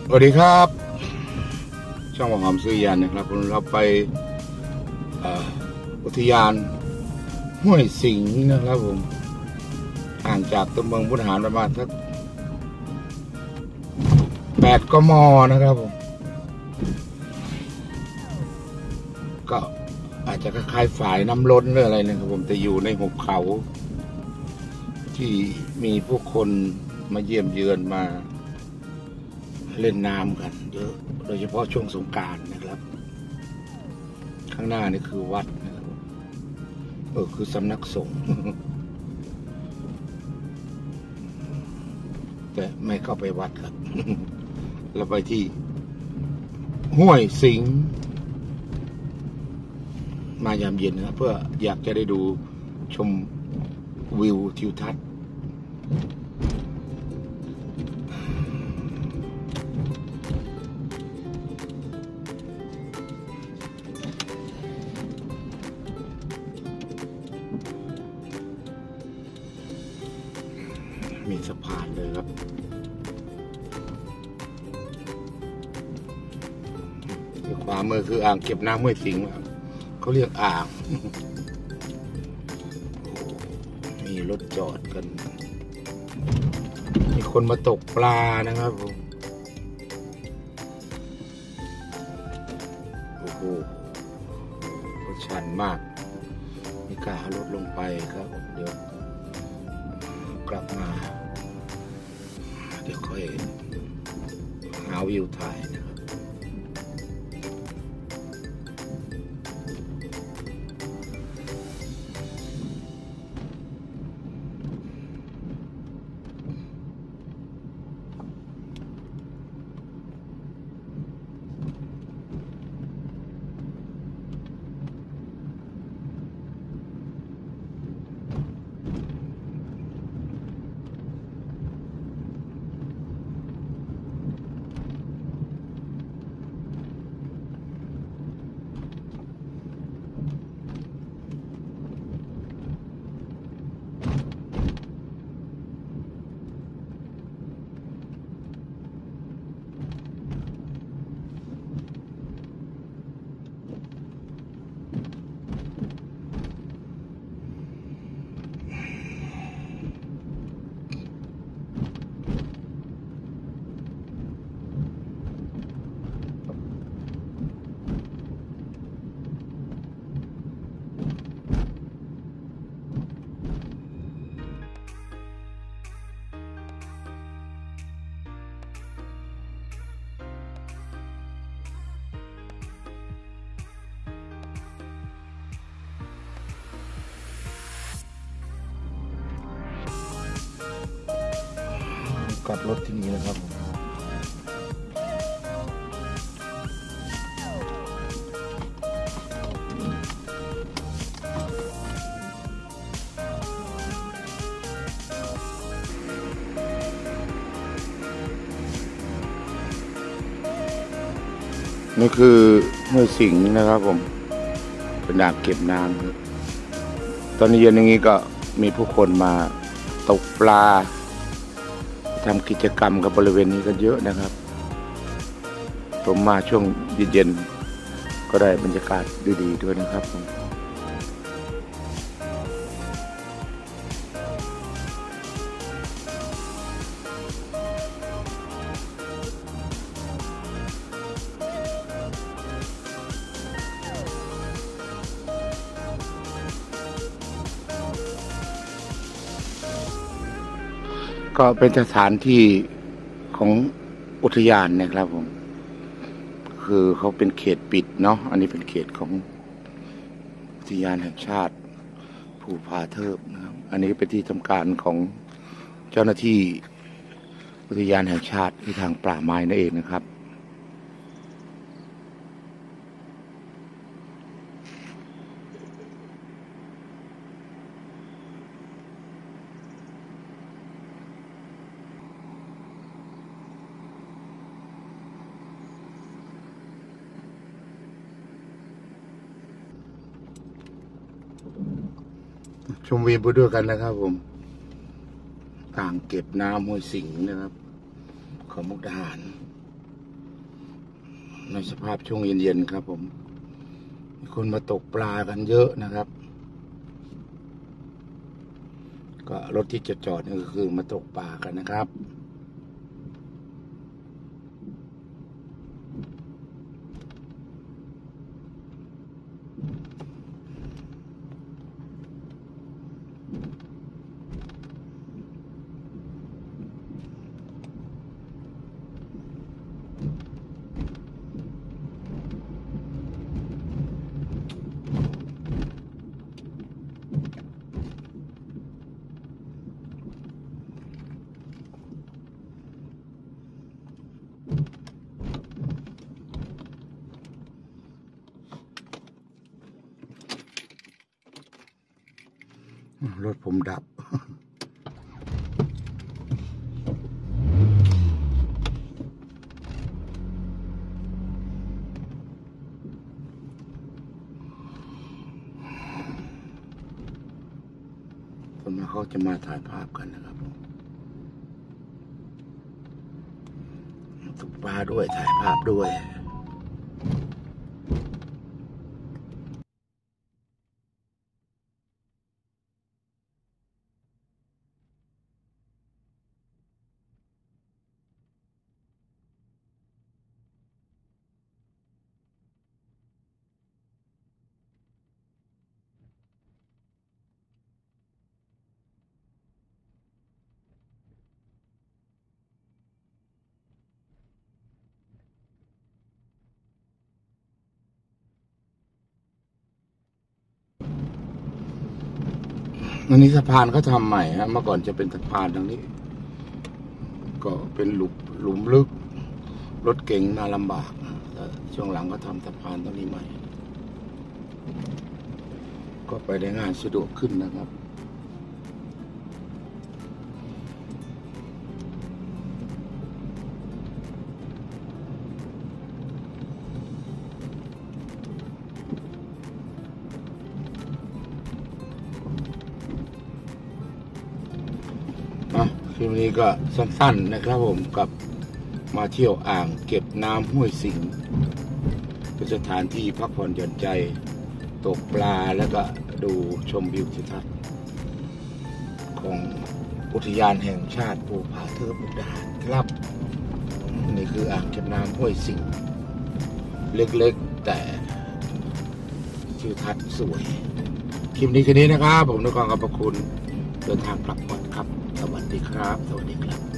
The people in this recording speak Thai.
สวัสดีครับช่องหอมซื้อยานนะครับเราไปอุทยานห้วยสิงห์นะครับผมห่างจากตัวเมืองพุทธหารประมาณสัก8 กม.นะครับผมก็อาจจะคล้ายๆฝ่ายน้ำล้นหรืออะไรนะครับผมแต่อยู่ในหุบเขาที่มีผู้คนมาเยี่ยมเยือนมาเล่นน้ำกันเยอะโดยเฉพาะช่วงสงกรานต์นะครับข้างหน้านี่คือวัดนะครับคือสำนักสงฆ์แต่ไม่เข้าไปวัดครับ เราไปที่ห้วยสิงห์มายามเย็นนะครับเพื่ออยากจะได้ดูชมวิวทิวทัศน์มีสะพานเลยครับขวามือคืออ่างเก็บน้ำห้วยสิงห์เขาเรียกอ่างมีรถจอดกันมีคนมาตกปลานะครับผมโอ้โหชันมากไม่กล้าลดลงไปครับเดี๋ยวกลับมาเดี๋ยวค่อยหาวิวถ่ายนะครับกลับรถที่นี่นะครับนี่คือห้วยสิงห์นะครับผมเป็นอ่างเก็บน้ำตอนนี้เย็นอย่างนี้ก็มีผู้คนมาตกปลาทำกิจกรรมกับบริเวณนี้กันเยอะนะครับผมมาช่วงเย็นๆก็ได้บรรยากาศดีๆด้วยนะครับก็เป็นสถานที่ของอุทยานนะครับผมคือเขาเป็นเขตปิดเนาะอันนี้เป็นเขตของอุทยานแห่งชาติภูผาเทิบนะครับอันนี้เป็นที่ทำการของเจ้าหน้าที่อุทยานแห่งชาติที่ทางป่าไม้นั่นเองนะครับชมวิวไปด้วยกันนะครับผม อ่างเก็บน้ำห้วยสิงห์นะครับของมุกดาหารในสภาพช่วงเย็นๆครับผมมีคนมาตกปลากันเยอะนะครับก็รถที่จะจอดนี่ก็คือมาตกปลากันนะครับรถผมดับคนมาเขาจะมาถ่ายภาพกันนะครับตกปลาด้วยถ่ายภาพด้วยอันนี้สะพานเขาทำใหม่ฮะเมื่อก่อนจะเป็นสะพานทางนี้ก็เป็นหลุมลึกรถเก๋งน่าลำบากช่วงหลังก็ทำสะพานตรงนี้ใหม่ก็ไปได้ง่ายสะดวกขึ้นนะครับคลิปนี้ก็สั้นๆนะครับผมกับมาเที่ยวอ่างเก็บน้ำห้วยสิงห์เป็นสถานที่พักผ่อนหย่อนใจตกปลาแล้วก็ดูชมวิวทิวทัศน์ของอุทยานแห่งชาติภูผาเทือกมุกดาหารครับนี่คืออ่างเก็บน้ำห้วยสิงห์เล็กๆแต่ทิวทัศน์สวยคลิปนี้แค่นี้นะครับผมด้วยความขอบคุณเดินทางกลับก่อนครับสวัสดีครับสวัสดีครับ